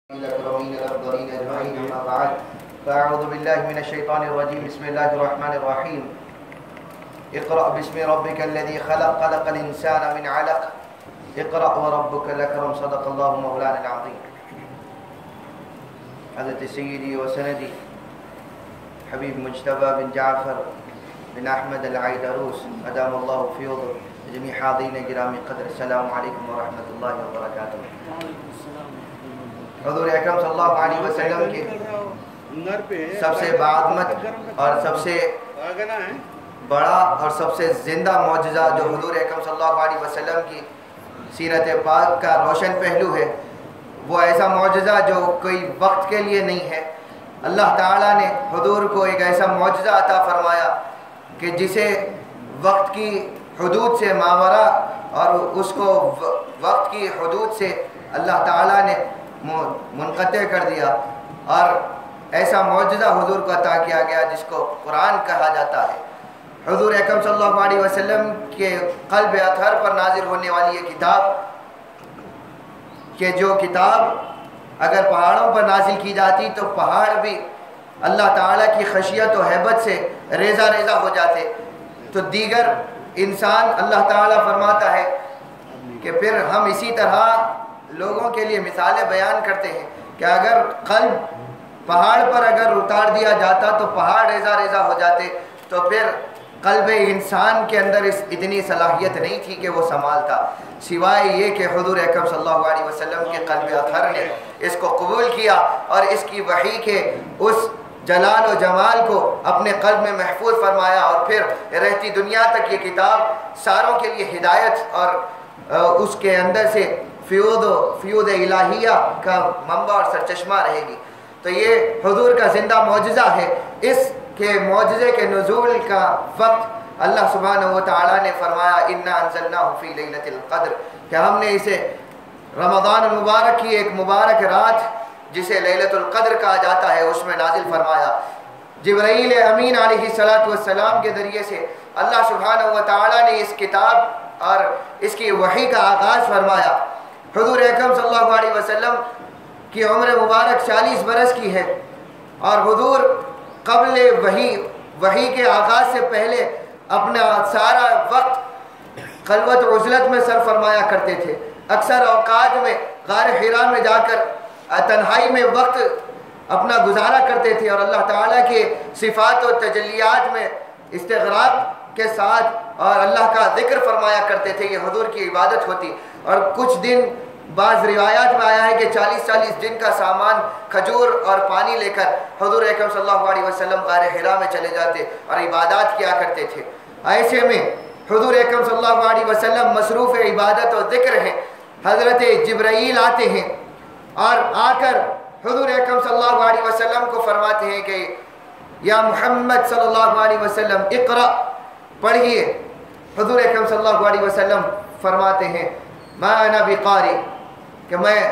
فأعوذ بالله من الشيطان الرجيم. بسم الله الرحمن الرحيم. اقرأ باسم ربك الذي خلق خلق الإنسان من علق اقرأ وربك الأكرم. صدق الله مولانا العظيم. حضرت سيدي وسندي حبيب مجتبى بن جعفر بن أحمد العيدروس أدام الله فيوضه جميع حاضرين گرامی قدر. السلام علیکم ورحمۃ اللہ وبرکاتہ. حضور اکرم صلی اللہ علیہ وسلم کے سب سے بعظمت اور سب سے بڑا اور سب سے زندہ معجزہ جو حضور اکرم صلی اللہ علیہ وسلم کی سیرت پاک کا روشن پہلو ہے، وہ ایسا معجزہ جو کوئی وقت کے لیے نہیں ہے. اللہ تعالیٰ نے حضور کو ایک ایسا معجزہ عطا فرمایا کہ جسے وقت کی حدود سے ماورا اور اس کو وقت کی حدود سے اللہ تعالیٰ نے منقطع کر دیا، اور ایسا معجزہ حضور کو عطا کیا گیا جس کو قرآن کہا جاتا ہے. حضور اکرم صلی اللہ علیہ وسلم کے قلب اطہر پر نازل ہونے والی یہ کتاب، کہ جو کتاب اگر پہاڑوں پر نازل کی جاتی تو پہاڑ بھی اللہ تعالیٰ کی خشیت و حیبت سے ریزہ ریزہ ہو جاتے، تو دیگر انسان اللہ تعالیٰ فرماتا ہے کہ پھر ہم اسی طرح لوگوں کے لیے مثالیں بیان کرتے ہیں کہ اگر قلب پہاڑ پر اگر اتار دیا جاتا تو پہاڑ ریزہ ریزہ ہو جاتے، تو پھر قلب انسان کے اندر اتنی صلاحیت نہیں تھی کہ وہ سنبھالتا، سوائے یہ کہ حضور اکرم صلی اللہ علیہ وسلم کے قلب اطہر نے اس کو قبول کیا اور اس کی وحی کے اس جلال و جمال کو اپنے قلب میں محفوظ فرمایا، اور پھر رہتی دنیا تک یہ کتاب ساروں کے لیے ہدایت اور اس کے اندر سے فیوض الہیہ کا منبع اور سرچشمہ رہے گی. تو یہ حضور کا زندہ معجزہ ہے. اس کے معجزے کے نزول کا وقت اللہ سبحانہ وتعالی نے فرمایا اِنَّا أَنزَلْنَاهُ فِي لَيْلَةِ الْقَدْرِ، کہ ہم نے اسے رمضان المبارک کی ایک مبارک رات جسے لیلۃ القدر کہا جاتا ہے اس میں نازل فرمایا. جبرائیل امین علیہ السلام کے ذریعے سے اللہ سبحانہ وتعالی نے اس کتاب اور اس کی وحی کا آغاز فرمایا. حضور اکرم صلی اللہ علیہ وسلم کی عمر مبارک 40 برس کی ہے، اور حضور قبل وحی کے آغاز سے پہلے اپنا سارا وقت خلوت و عزلت میں صرف فرمایا کرتے تھے. اکثر اوقات میں غار حرا میں جا کر تنہائی میں وقت اپنا گزارا کرتے تھے، اور اللہ تعالیٰ کے صفات و تجلیات میں استغراق کے ساتھ اور اللہ کا ذکر فرمایا کرتے تھے. یہ حضور کی عبادت ہوتی. اور کچھ دن بعض روایات میں آیا ہے کہ 40 دن کا سامان کھجور اور پانی لے کر حضور اکرم صلی اللہ علیہ وسلم غار حرا میں چلے جاتے اور عبادات کیا کرتے تھے. ایسے میں حضور اکرم صلی اللہ علیہ وسلم مصروف عبادت و ذکر ہیں. حضرت جبرائیل آتے ہیں اور آ کر حضور اکرم صلی اللہ علیہ وسلم کو فرماتے ہیں کہ یا محمد صلی اللہ علیہ وسلم اقرأ، پڑھیے. حضور اکرم صلی اللہ علیہ وسلم فرماتے ہیں ما انا بقاری، کہ میں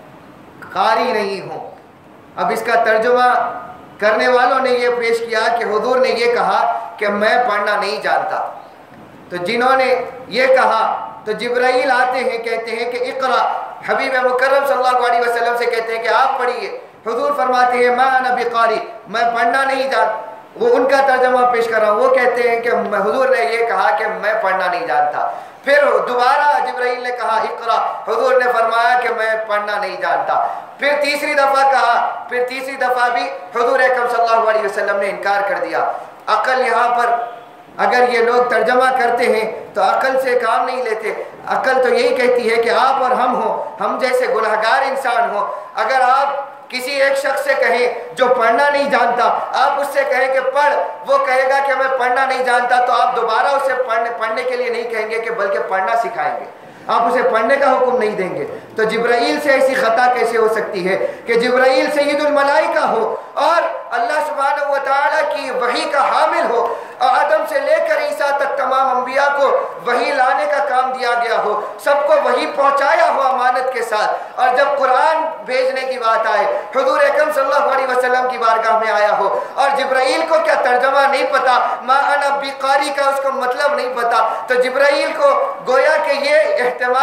قاری نہیں ہوں. اب اس کا ترجمہ کرنے والوں نے یہ پیش کیا کہ حضور نے یہ کہا کہ میں پڑھنا نہیں جانتا. تو جنہوں نے یہ کہا تو جبرائیل آتے ہیں کہتے ہیں کہ اقرأ، حبیب مکرم صلی اللہ علیہ وسلم سے کہتے ہیں کہ آپ پڑھیے. حضور فرماتے ہیں ما انا بقاری، میں پڑھنا نہیں جانتا. وہ ان کا ترجمہ پیش کر رہا ہوں. وہ کہتے ہیں کہ حضور نے یہ کہا کہ میں پڑھنا نہیں جانتا. پھر دوبارہ جبرائیل نے کہا اقرأ، حضور نے فرمایا کہ میں پڑھنا نہیں جانتا. پھر تیسری دفعہ کہا، پھر تیسری دفعہ بھی حضور اکرم صلی اللہ علیہ وسلم نے انکار کر دیا. عقل یہاں پر اگر یہ لوگ ترجمہ کرتے ہیں تو عقل سے کام نہیں لیتے. عقل تو یہی کہتی ہے کہ آپ اور ہم ہوں، ہم جیسے گناہگار انسان ہوں. اگر آپ کسی ایک شخص سے کہیں جو پڑھنا نہیں جانتا، آپ اس سے کہیں کہ پڑھ، وہ کہے گا کہ میں پڑھنا نہیں جانتا، تو آپ دوبارہ اسے پڑھنے کے لیے نہیں کہیں گے کہ بلکہ پڑھنا سکھائیں گے، آپ اسے پڑھنے کا حکم نہیں دیں گے. تو جبرائیل سے ایسی خطا کیسے ہو سکتی ہے کہ جبرائیل سید الملائکہ ہو اور اللہ سبحانہ وتعالی کی وحی کا حامل ہو، آدم سے لے کر عیسیٰ تک تمام انبیاء کو وحی لانے کا کام دیا گیا ہو، سب کو وحی پہنچایا ہو امانت کے ساتھ. اور جب قرآن بھیجنے کی بات آئے، حضور اکرم صلی اللہ علیہ وسلم کی بارگاہ میں آیا ہو اور جبرائیل کو کیا ترجمہ نہیں پتا، ما انا بقاری کا اس کو مطلب نہیں پتا، تو جبرائیل کو گویا کہ یہ احتمال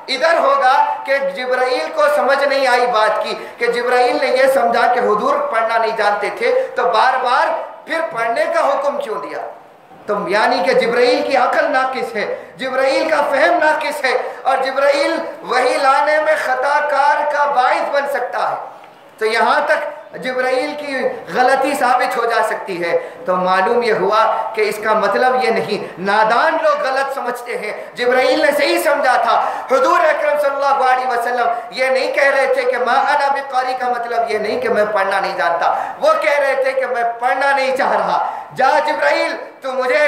इधर होगा कि जिब्राइल को समझ नहीं आई बात की, कि जिब्राइल ने ये समझा कि हुजूर पढ़ना नहीं जानते थे, तो बार बार फिर पढ़ने का हुक्म क्यों दिया? तो यानी कि जिब्राइल की अकल नाकिस है, जिब्राइल का फहम नाकिस है, और जिब्राइल वही लाने में खताकार का बाइस बन सकता है। तो यहाँ तक जिब्राइल की गलती साबित हो जा सकती है। तो मालूम ये हुआ कि इसका मतलब ये नहीं, नादान लोग गलत समझते हैं, जिब्राइल ने सही समझा था। हुजूर अकरम सल्लल्लाहु अलैहि वसल्लम ये नहीं कह रहे थे कि मा अना बिकारी का मतलब ये नहीं कि मैं पढ़ना नहीं जानता, वो कह रहे थे कि मैं पढ़ना नहीं चाह रहा। जा जिब्राइल, तू मुझे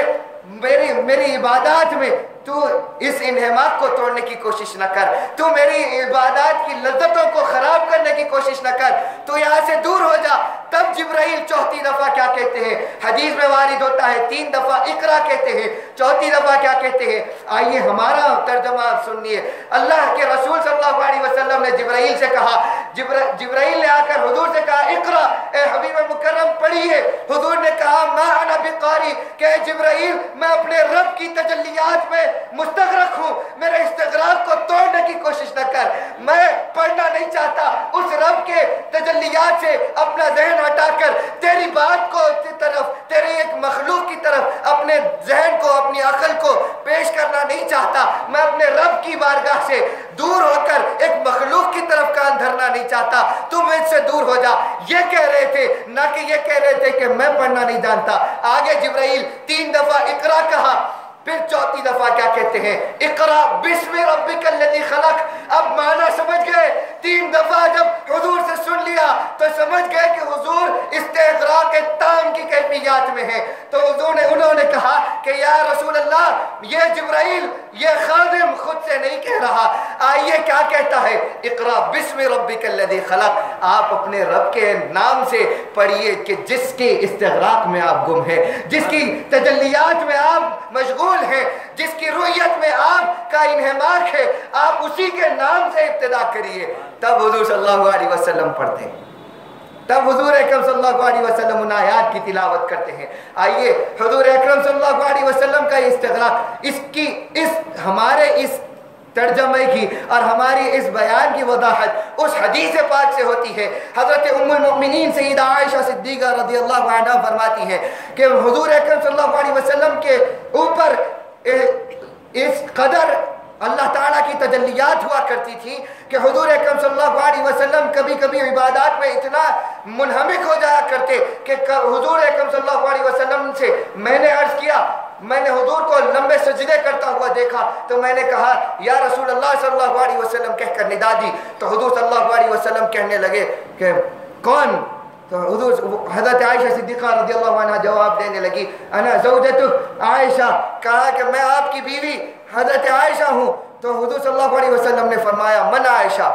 मेरी इबादत में तू इस इन्हमाक को तोड़ने की कोशिश न कर, तू मेरी इबादत की लज्जतों को खराब करने की कोशिश न कर, तू यहाँ से दूर हो जा। तब जिब्राइल चौथी दफा क्या कहते हैं? हदीस में वारिद होता है 3 दफा इकरा कहते हैं, चौथी दफा क्या कहते हैं? आइए हमारा तर्जमा सुनिए। अल्लाह के रसूल सल्लल्लाहु अलैहि वसल्लम ने जिब्राइल से कहा, जिब्राइल ने आकर हुजूर से कहा इकरा, ए हबीब मुकर्रम पढ़िए। हुजूर ने कहा मा अना बिकारी, कि जिब्राइल मैं अपने रब की तजल्लियात में मुस्तगरक हूँ, मेरे इस्तगराक को तोड़ने की कोशिश न कर, मैं पढ़ना नहीं चाहता। उस रब के तजल्लियात से अपना जहन हटाकर तेरी बात को तरफ, तेरे एक मखलूक की तरफ अपने जहन को, अपनी अकल को पेश करना नहीं चाहता। मैं अपने रब की बारगाह से दूर होकर एक मखलूक की तरफ कान धरना नहीं चाहता, तुम इससे दूर हो जा। ये कह रहे थे, ना कि ये कह रहे थे कि मैं पढ़ना नहीं जानता। आगे जिब्राइल 3 दफा इकरा कहा, फिर चौथी दफा क्या कहते हैं? इकरा बिस्मि रब्बिकल लज़ी खलक। अब माना समझ गए। 3 दफा जब हुजूर से सुन लिया तो समझ गए कि हुजूर इस्तिग़रा के ताम की कैफियत में है। तो हुजूर ने, उन्होंने कहा कि या रसूल अल्लाह, ये जिब्राइल, ये खादिम खुद से नहीं कह रहा। आइए क्या कहता है? इकरा बिस्मि रब्बिकल लज़ी खलक। आप अपने रब के नाम से पढ़िए कि जिसके इस्तिग़राक़ में आप गुम हैं, जिसकी तजल्लियात में आप मशगूल है, जिसकी रुयत में आपका इन्हमाक है, आप उसी के नाम से इब्तिदा करिए। तब हुजूर सल्लल्लाहु अलैहि वसल्लम पढ़ते हैं, तब हुजूर अकरम सल्लल्लाहु अलैहि वसल्लम उन आयात की तिलावत करते हैं। आइए हुजूर अकरम सल्लल्लाहु अलैहि वसल्लम का इस्तिग़राक़, इस हमारे इस तर्जमे की और हमारी इस बयान की वदाहत उस हदीस पाक से होती है। हज़रत उम्मुल मोमिनीन सय्यदा आयशा सिद्दीक़ा रज़ियल्लाहु अन्हा फरमाती हैं कि हुज़ूर अकरम सल्लल्लाहु अलैहि वसल्लम के ऊपर इस कदर अल्लाह ताला की तजल्लियात हुआ करती थी कि हुज़ूर अकरम सल्लल्लाहु अलैहि वसल्लम कभी कभी इबादत में इतना मुनहमिक हो जाया करते कि हुज़ूर अकरम सल्लल्लाहु अलैहि वसल्लम से मैंने अर्ज़ किया, मैंने हुजूर को लंबे सजदे करता हुआ देखा, तो मैंने कहा या रसूल अल्लाह सल्लल्लाहु अलैहि वसल्लम कहकर निदा दी। तो हुजूर सल्लल्लाहु अलैहि वसल्लम कहने लगे कि कौन? तो हुजूर हज़रत आयशा सिद्दीक़ा रज़ियल्लाहु अन्हा जवाब देने लगी, अना ज़ौजतुक आयशा, कहा कि मैं आपकी बीवी हज़रत आयशा हूँ। तो हुजूर सल्लल्लाहु अलैहि वसल्लम ने फरमाया मन आयशा,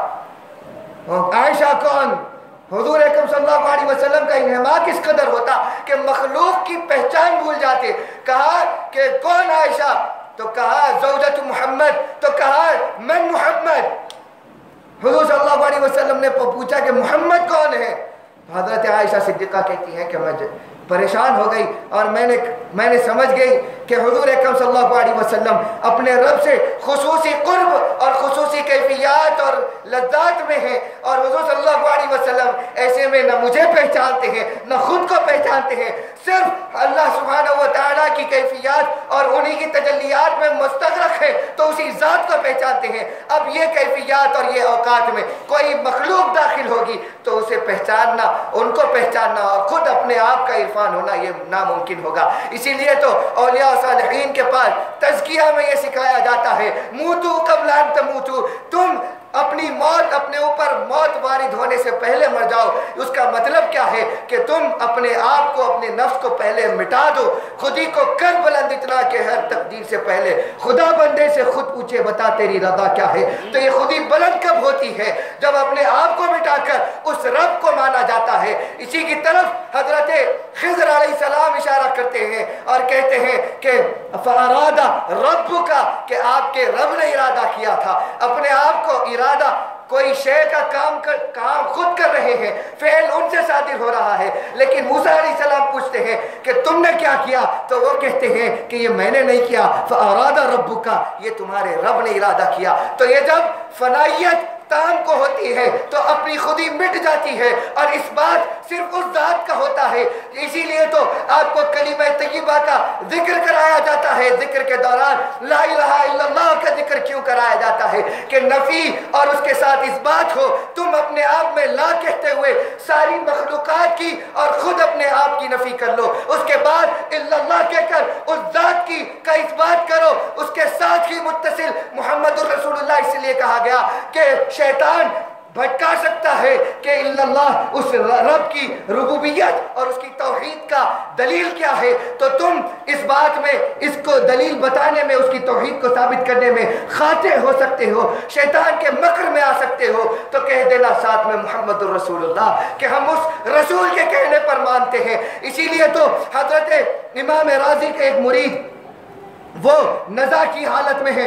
आयशा कौन? हुजूर अकरम सल्लल्लाहु अलैहि वसल्लम का इन्हमाक इस कदर होता कि मखलूक की पहचान भूल जाते। कहा कि कौन आयशा? तो कहा ज़ौजत मोहम्मद। तो कहा मैं मोहम्मद। हुजूर सल्लल्लाहु अलैहि वसल्लम ने पूछा कि मोहम्मद कौन है? हज़रत आयशा सिद्दीक़ा कहती हैं कि मैं परेशान हो गई और मैंने समझ गई कि हुजूर अकरम सल्लल्लाहु अलैहि वसल्लम अपने रब से खुसूसी कुर्ब और खुसूसी कैफियत और लज्जात में हैं, और हुजूर सल्लल्लाहु अलैहि वसल्लम ऐसे में न मुझे पहचानते हैं न खुद को पहचानते हैं, सिर्फ अल्लाह सुब्हानहू व तआला की कैफियत और उन्हीं की तजल्लियात में मुस्तग़रक़ है, तो उसी ज़ात को पहचानते हैं। अब ये कैफियत और ये औकात में कोई मखलूक दाखिल होगी तो उसे पहचानना, उनको पहचानना और खुद अपने आप का इरफान होना ये नामुमकिन होगा। इसीलिए तो औलिया सालिहीन के पास तज़किया में ये सिखाया जाता है, मूतू क़ब्ल अन तमूतू, तुम अपनी मौत, अपने ऊपर मौत वारिद होने से पहले मर जाओ। उसका मतलब क्या है कि तुम अपने आप को, अपने नफ्स को पहले मिटा दो, खुदी को कर बुलंद इतना कि हर तकदीर से पहले खुदा बंदे से खुद पूछे बता तेरी रज़ा क्या है। तो ये खुदी बुलंद कब होती है? जब अपने आप को मिटाकर उस रब को माना जाता है। इसी की तरफ हजरत खिज़र अलैहिस्सलाम इशारा करते हैं और कहते हैं कि फ़अरादा रब्बुका, कि आपके रब ने इरादा किया था, अपने आप को इरादा कोई शे का काम खुद कर रहे हैं, फेल उनसे सादिर हो रहा है, लेकिन मूसा अलैहिस्सलाम पूछते हैं कि तुमने क्या किया, तो वो कहते हैं कि ये मैंने नहीं किया, फ़अरादा रब्बुका, ये तुम्हारे रब ने इरादा किया। तो ये जब फनाइयत ताम को होती है तो अपनी खुदी मिट जाती है, और इस बात सिर्फ उस ज़ात का होता है। इसीलिए तो आपको कलीमा तय्यबा का जिक्र कराया जाता है, जिक्र के दौरान ला इलाहा इल्लल्लाह का जिक्र क्यों कराया जाता है कि नफी और उसके साथ इस बात हो, तुम अपने आप में ला कहते हुए सारी मखलूकात की और खुद अपने आप की नफी कर लो, उसके बाद इल्लल्लाह कहकर उस ज़ात की का इस बात करो, उसके साथ ही मुत्तसिल मुहम्मदुर रसूलुल्लाह इसलिए कहा गया कि शैतान भटका सकता है कि इल्लल्लाह उस रब की रुबूबियत और उसकी तौहीद का दलील क्या है, तो तुम इस बात में इसको दलील बताने में, उसकी तौहीद को साबित करने में खाते हो सकते हो, शैतान के मकर में आ सकते हो, तो कह देना साथ में मुहम्मदुर रसूलुल्लाह कि हम उस रसूल के कहने पर मानते हैं। इसीलिए तो हजरत इमाम राजी के एक मुरीद वो नज़ा की हालत में है,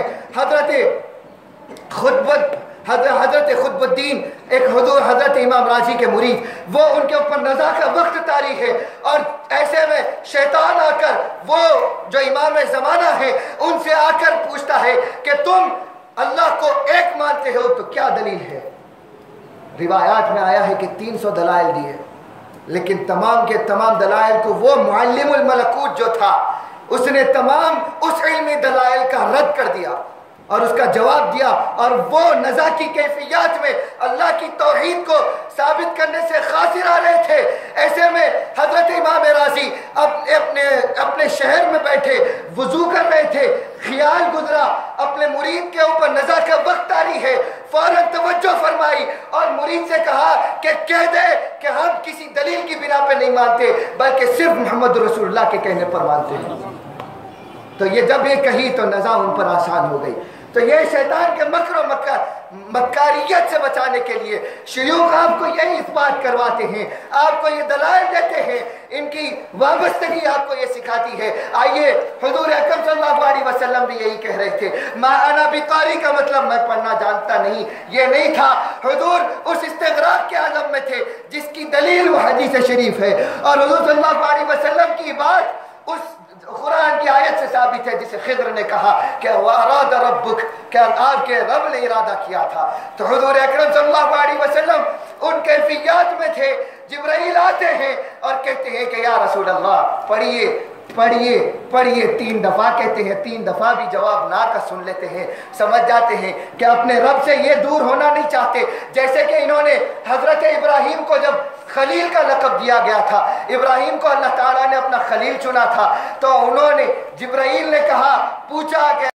हजरत खुतबुद्दीन एक हुजूर हजरत इमाम राजी के मुरीद, वो उनके ऊपर नज़ा का वक्त तारी है, और ऐसे में शैतान आकर वो जो इमाम ज़माना है उनसे आकर पूछता है कि तुम अल्लाह को एक मानते हो तो क्या दलील है। रिवायात में आया है कि 300 दलाइल दिए, लेकिन तमाम के तमाम दलाइल को वो मुअल्लिमुल मलकूत जो था उसने तमाम उस इल्मी दलाइल का रद्द कर दिया और उसका जवाब दिया, और वो नज़ा की कैफियत में अल्लाह की तौहीद को साबित करने से खासिर आ रहे थे। ऐसे में हजरत इमाम राजी अपने शहर में बैठे वुजू कर रहे थे, ख्याल गुजरा अपने मुरीद के ऊपर नज़ा का वक्त तारी है, फौरन तवज्जो फरमाई और मुरीद से कहा कि कह दे कि हम किसी दलील की बिना पे नहीं मानते, बल्कि सिर्फ मोहम्मद रसूलुल्लाह के कहने पर मानते हैं। तो ये जब ये कही तो नज़ा उन पर आसान हो गई। तो ये शैतान के मकर मक्कारियत से बचाने के लिए शयूख आपको यही इस बात करवाते हैं, आपको ये दलाइल देते हैं, इनकी वाबस्तगी आपको ये सिखाती है। आइए हुजूर अकरम सल्लल्लाहु अलैहि वसल्लम भी यही कह रहे थे, मा अना बिकारी का मतलब मैं पढ़ना जानता नहीं, ये नहीं था। हुजूर उस इस्तिग़राक़ के आलम में थे जिसकी दलील वो हदीस शरीफ है, और हुजूर सल्लल्लाहु अलैहि वसल्लम की बात उस कुरान की आयत से साबित है जिसे खिद्र ने कहा कि वअरादा रब्बुक, क्या आपके रब ने इरादा किया था। तो हुजूर अकरम सल्लल्लाहु अलैहि वसल्लम उन कैफियत में थे, जिब्राइल आते हैं और कहते हैं कि या रसूल अल्लाह पढ़िए पढ़िए पढ़िए, 3 दफ़ा कहते हैं, 3 दफ़ा भी जवाब ना का सुन लेते हैं, समझ जाते हैं कि अपने रब से ये दूर होना नहीं चाहते। जैसे कि इन्होंने हजरत इब्राहिम को जब खलील का लक़ब दिया गया था, इब्राहिम को अल्लाह ताला ने अपना खलील चुना था, तो उन्होंने जिब्राइल ने कहा, पूछा कि